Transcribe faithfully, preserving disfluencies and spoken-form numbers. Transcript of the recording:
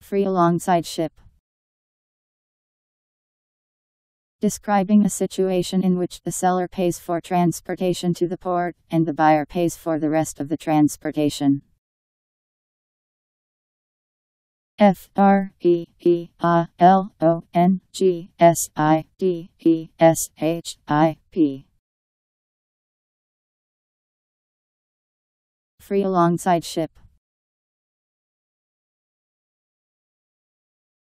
Free alongside ship. Describing a situation in which the seller pays for transportation to the port, and the buyer pays for the rest of the transportation. F R E E A L O N G S I D E S H I P. Free alongside ship.